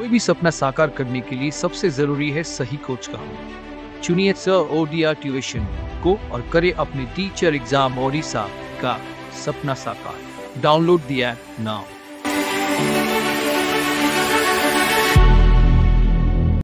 भी सपना साकार करने के लिए सबसे जरूरी है सही कोच का होना। चुनिए सर ओडिया ट्यूशन को और करें अपने टीचर एग्जाम ओडिशा का सपना साकार। Download the app now.